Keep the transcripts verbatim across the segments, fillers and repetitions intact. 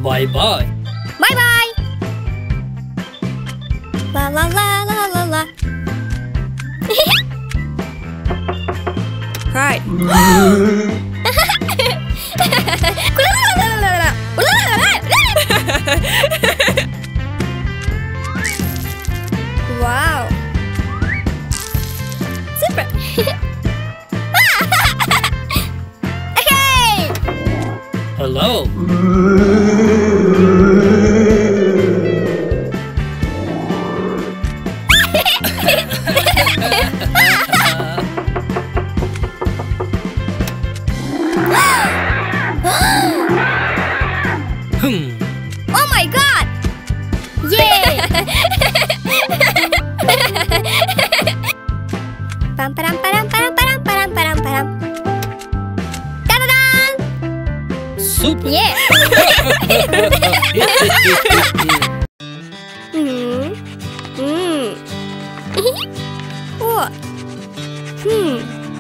Bye bye. Bye bye. La la la la la la. Right. Wow. Super. Hey. Hello. Hmm. Oh my god! Yay! Pam param param param param param param param. Ta-da-dan! Super. Yeah! Hmm. Hmm. Oh. Hmm.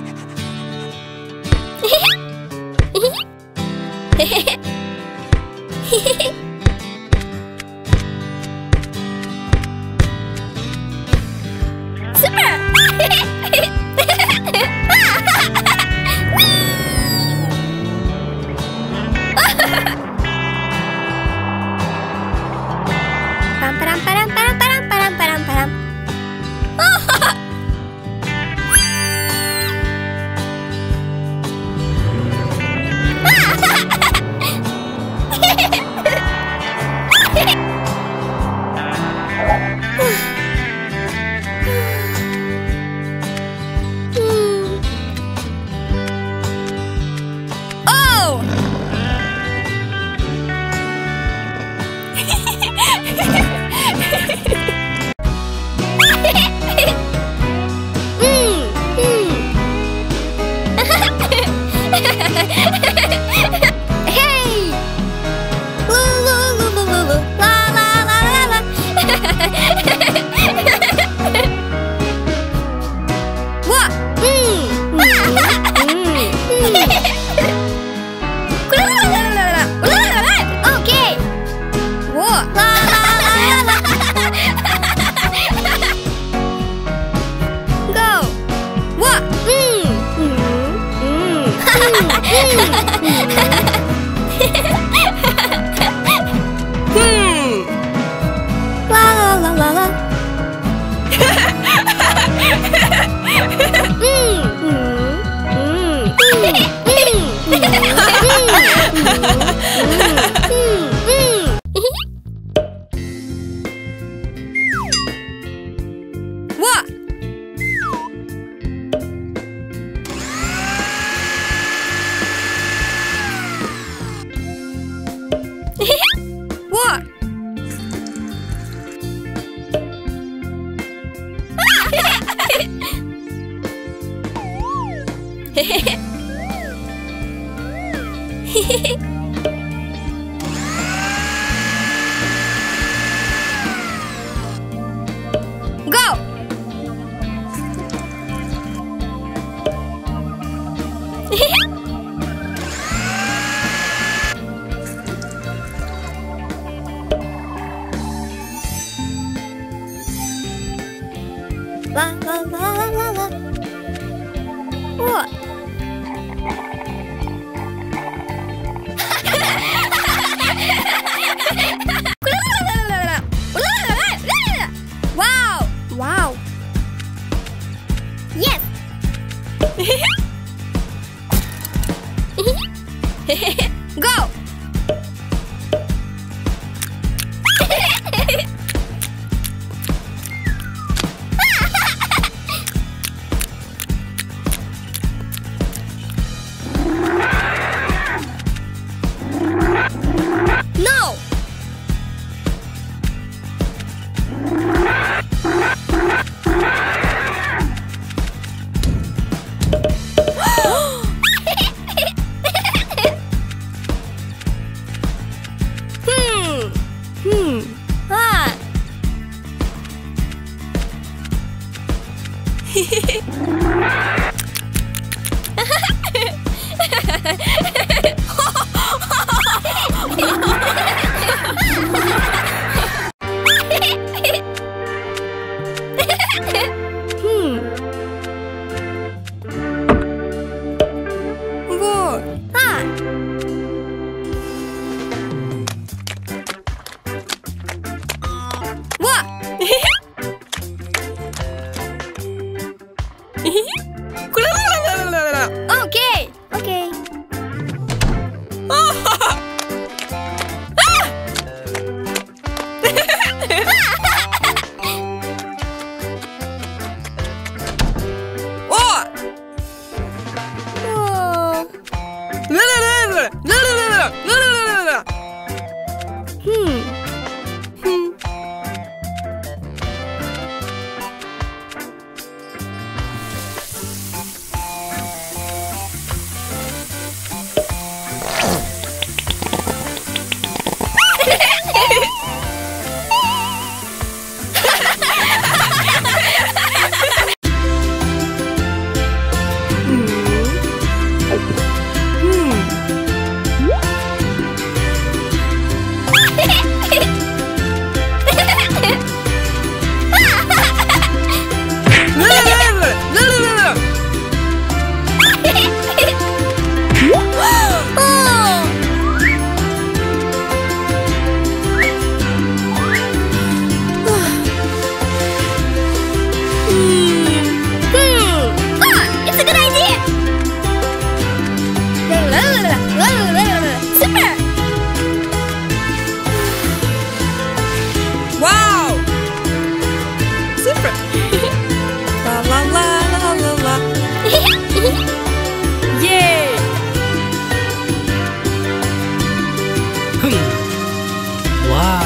Super! Pam param param param param param param param. Oh! Mm, mm. Hey! Loo, loo, loo, loo, loo, loo. La, la, la, la, la. What? Mm, mm, mm, mm. Okay. Whoa. La, la, la, la, la. Go. What? Mm, mm, mm, mm, mm. Hmm. La la la la la. Mm, mm, mm, mm, mm. What? What? Go! La la la la la. What? Wow! Wow! Yes! Go! Wow.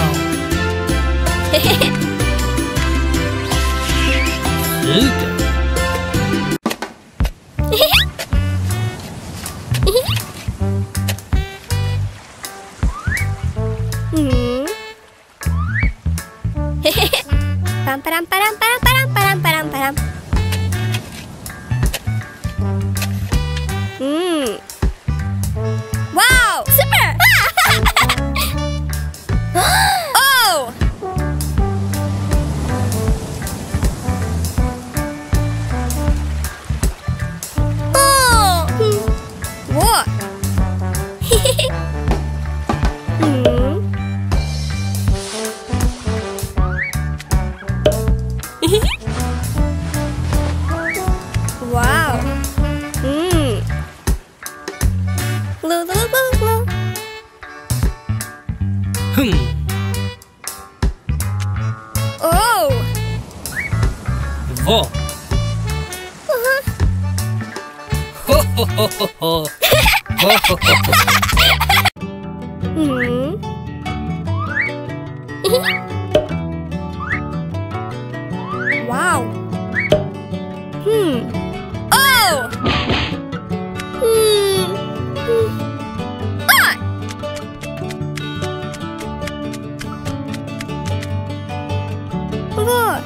Super. Hmm. Pam param param param param param param param. Hmm. Wow, super. Oh. Oh. What? Hmm. Wow. Hmm. Lu lu lu lu. Hmm. Oh. Vo. Uh-huh. Ho ho ho ho ho. Ho ho ho ho. Hmm. Wow. Hmm. Oh. Hmm. Hmm. Ah. What?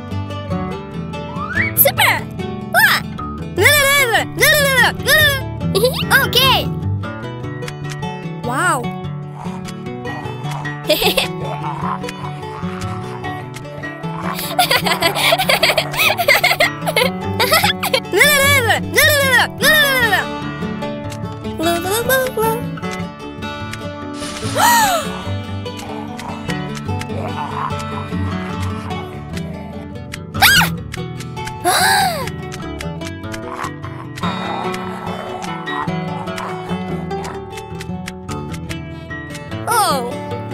Super. What? Okay. Wow. Oh.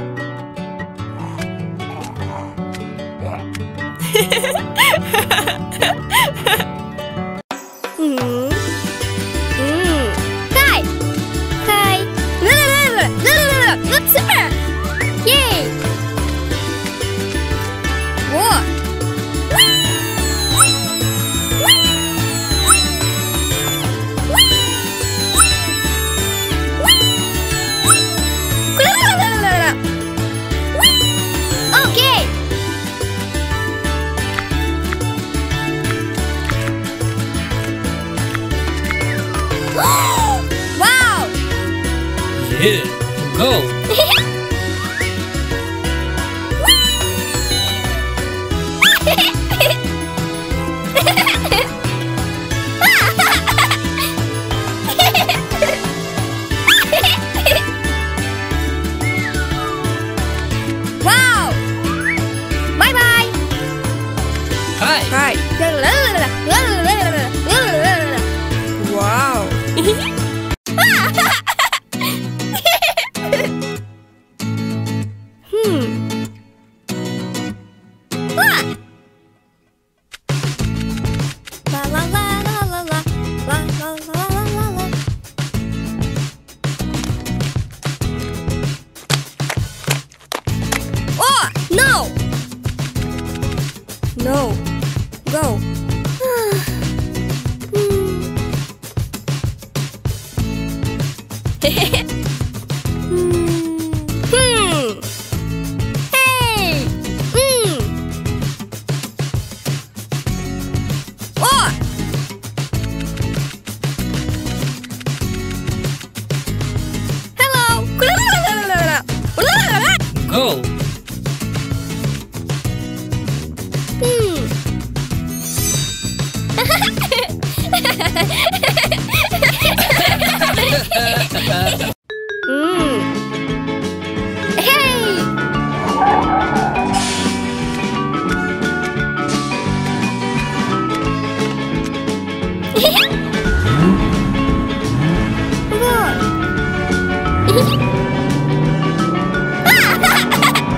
Hmm. Hmm. Kai. Kai. Super. Yay. Whoa. Okay. Wow. Yeah. Go. Wow. Bye bye. Hi. Hi. Wow. Hmm. What? La la la la la la la la la la la. Oh no! No. Go. Hmm. Hey. Hmm. Oh. Hello. Go. Hmm. Hmm. Hey. What?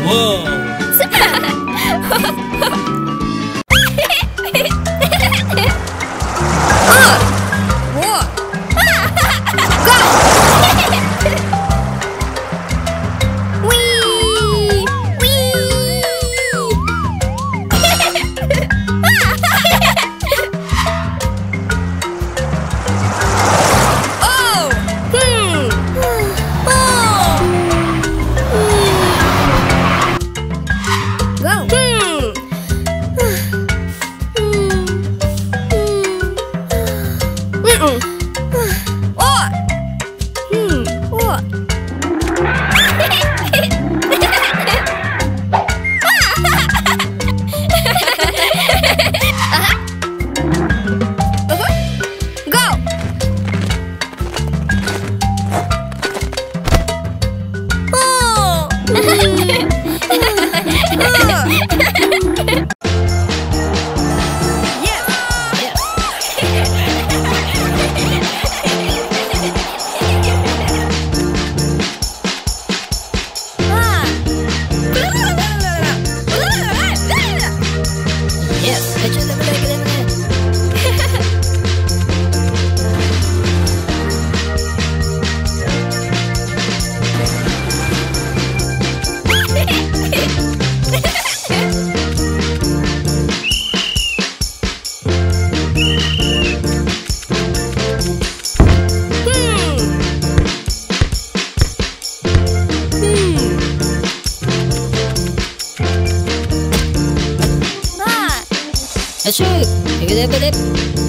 シュー、ビデビデ。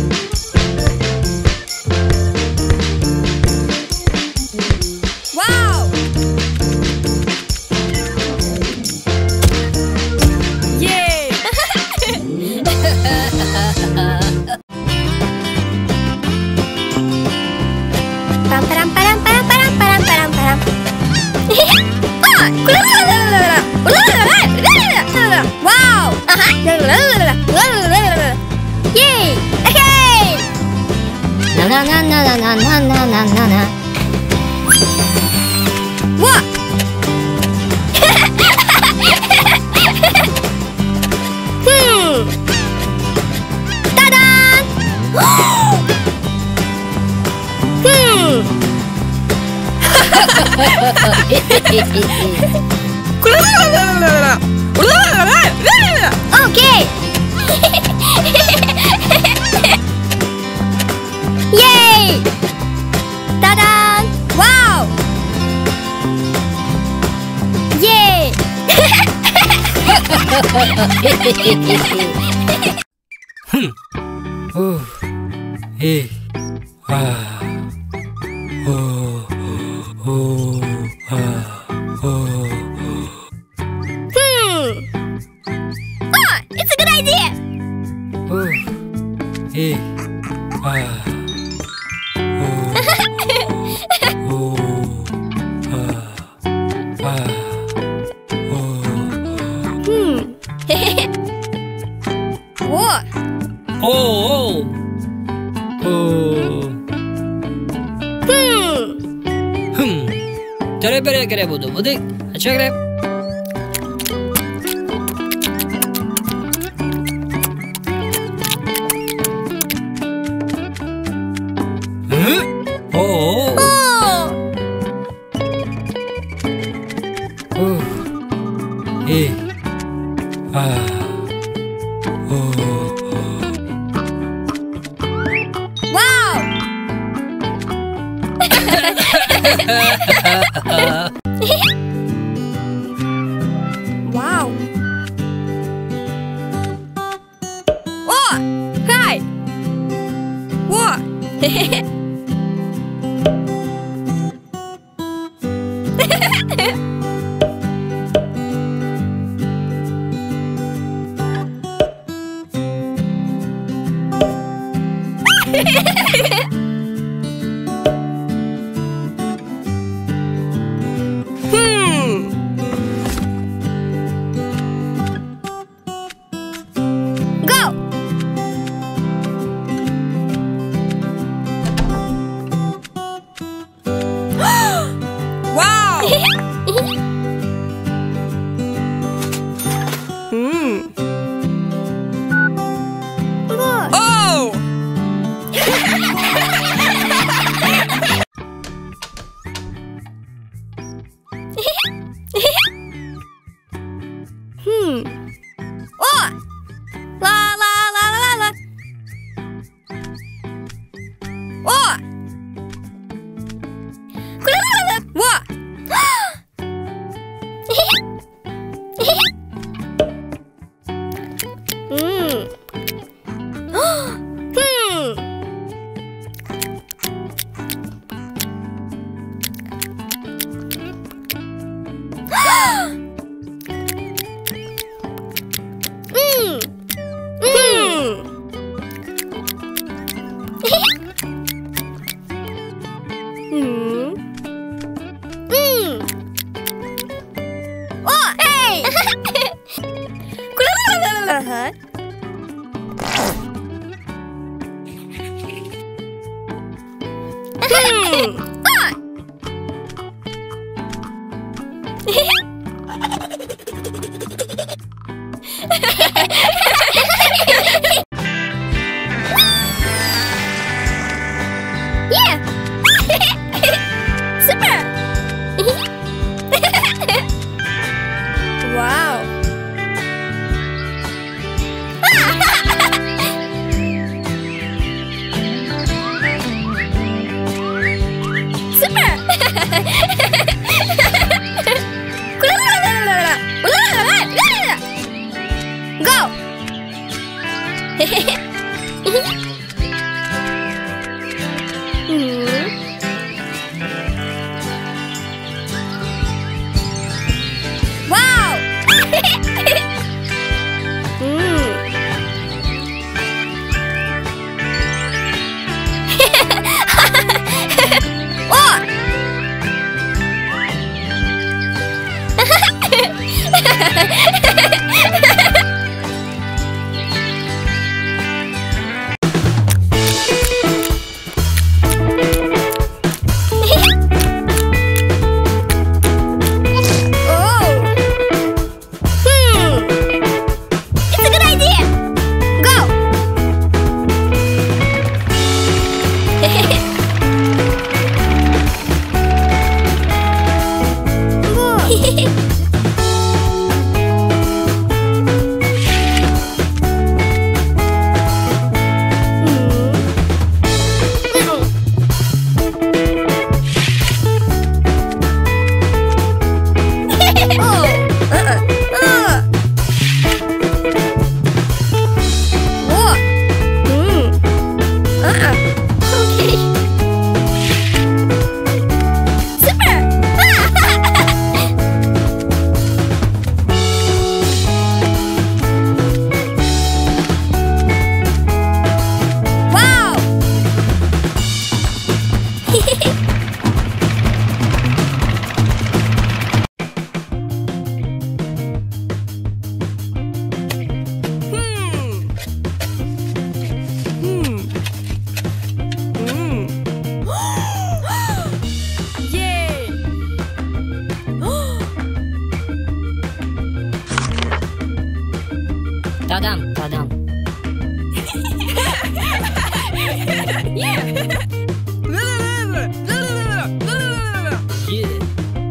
わお。イエーイ。パンパランパランパランパランパランパランパラン。あ、これだだだだだだ。これだだだだだだ。わお。あは。だだだだだ。イエーイ。ななななななななななな。わっ。ふん。ただーん。ふん。これだだだだだだ。これだだだだだだ。オッケー。イエーイ。ただーん。わお。イエーイ。 ふん。おう。えい。ああ。おう。おう。ああ。おう。 ふん。あ、it's a good idea. おう。えい。ああ。 おお。 おうおう。おう。 ふん。 ふん。テレペレケレボドボディ。あちゃけれ。おうおう。おう。えい。ああ。おう。 わお。わお。お、はい。お、へへへ。 Hmm. Hmm. Hmm. Hmm. Oh, hey. Uh-huh. Hmm. Ah. Yeah. Super. Wow. Super. Go. Hmm. Wow. Hmm. Oh. Tadam, tadam. Yeah. Yeah.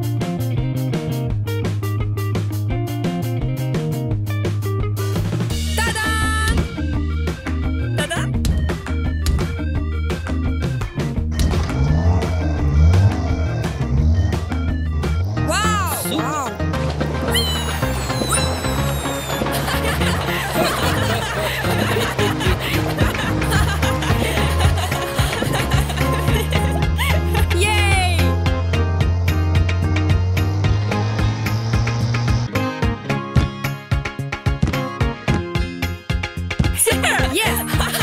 Ta-da! Ta-da! Wow! Wow! Yay! Yeah!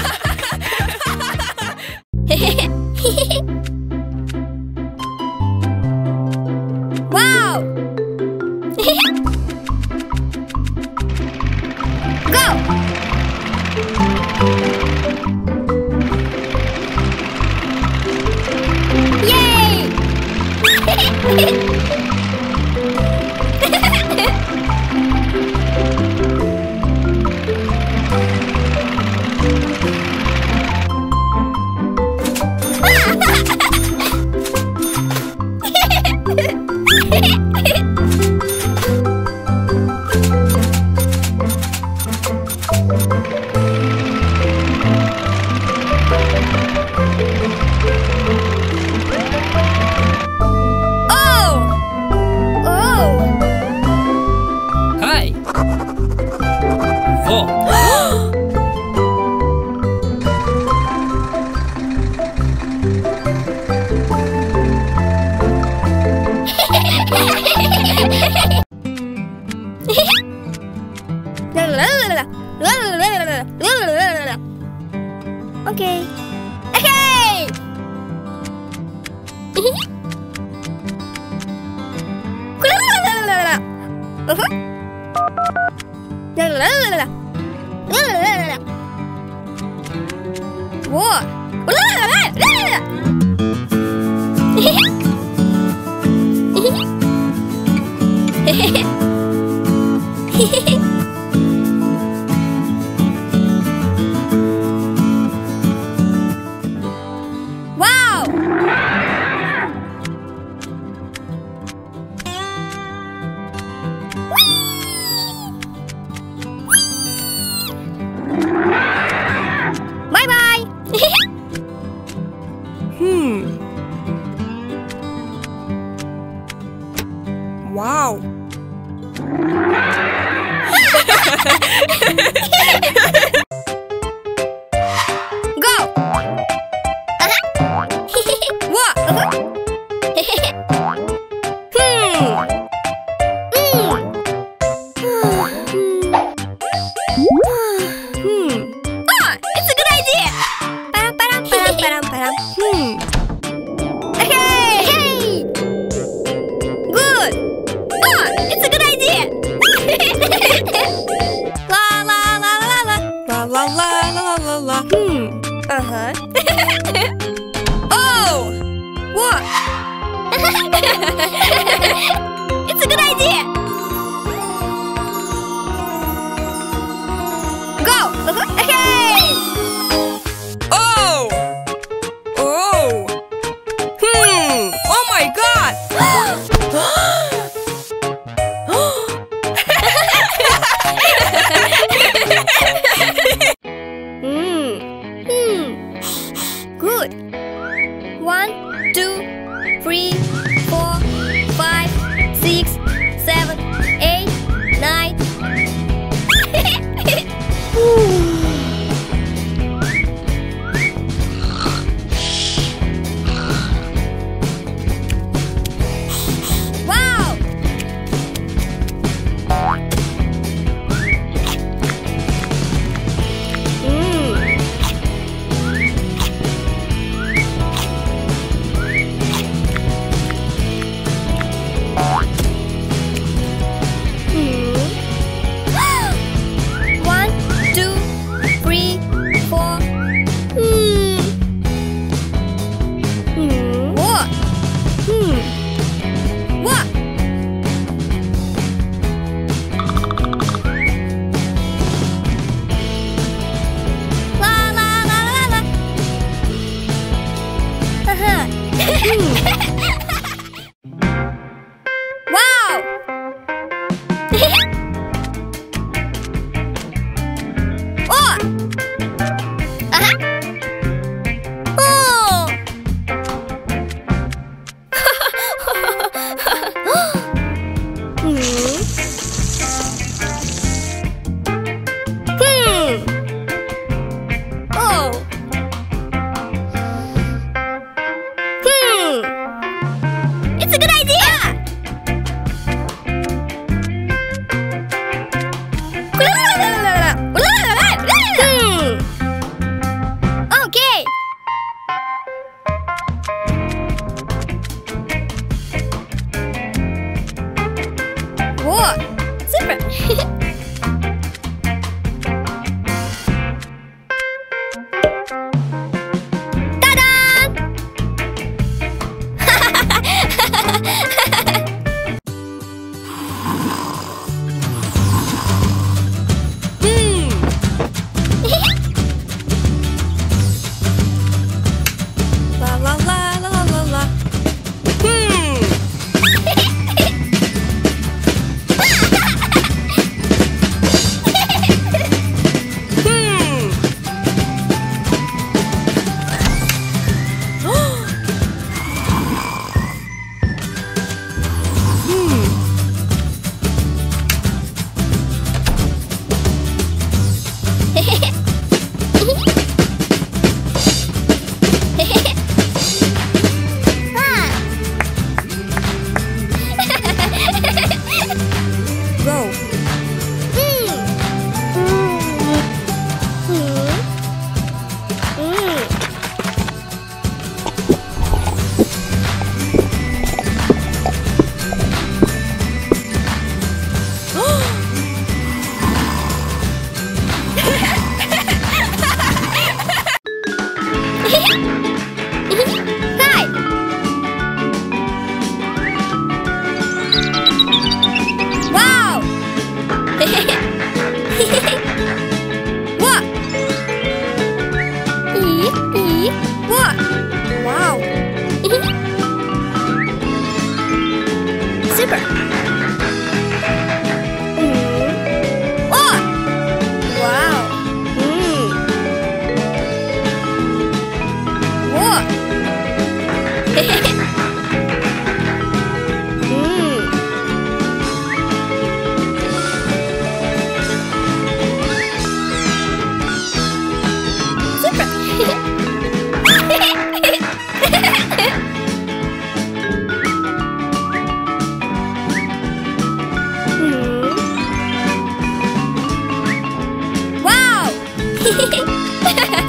Wow. Go. Yay. Okay. Hey! Uh-huh. Whoa. Wow! Bye bye. Hmm. Wow. Go. Uh-huh. Whoa. Uh-huh. Hmm. Hmm. Hmm. Ah, it's a good idea. Param, param, param, param, param. Hmm. Hey! Hey! Good. Ah, it's a good idea. La la la la la. La la la la la la. Hmm. Uh huh. Oh! What? It's a good idea. Go. Uh-huh. Hey! Oh. Oh. Hmm. Oh my God. Hmm. Hmm. Good. One, two, three, four, five, six, seven, eight, nine. Wow! Mm. Hmm. One, two, three, four. Hmm. Hmm. What? Hmm. What? La la la la la. Uh-huh. Wow! Oh! Uh-huh. Oh! Hmm. Hmm. Oh. Hmm. It's a good idea. Hmm. Okay. Whoa. Super. Hmm. La la la la la la. Hmm.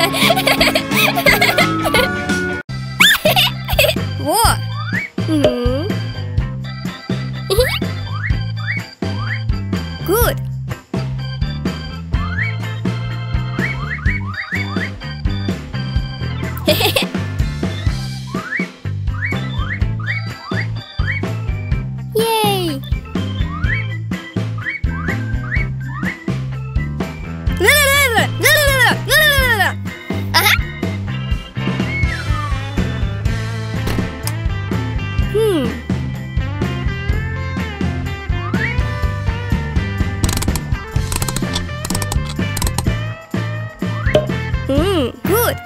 Whoa. Hmm. Good. Yay! La la la la la la la la la la. Aha. Hmm. Hmm. Good.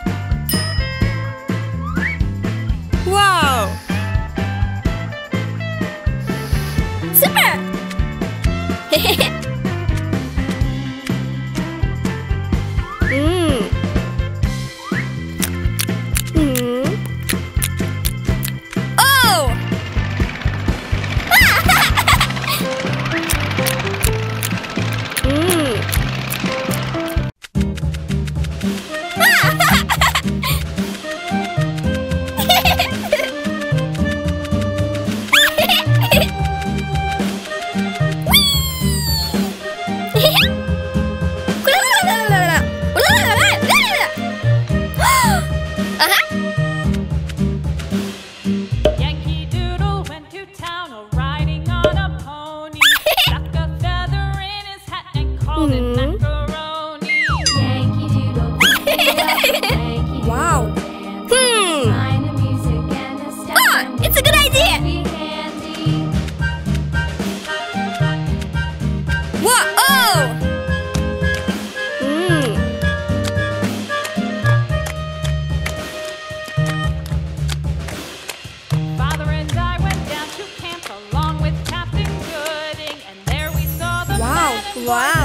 Wow! Super. Hmm. Hmm. Oh! Hmm. Yankee Doodle went to town riding on a pony. Stuck a feather in his hat and called it Mhm. macaroni. Yankee Doodle. Yankee Wow. Doodle. Hmm. Find the music and the step Ah, it's a good idea. be handy. What? Oh! Hmm. Father and I went down to camp along with Captain Gooding, and there we saw the Wow. men and Wow.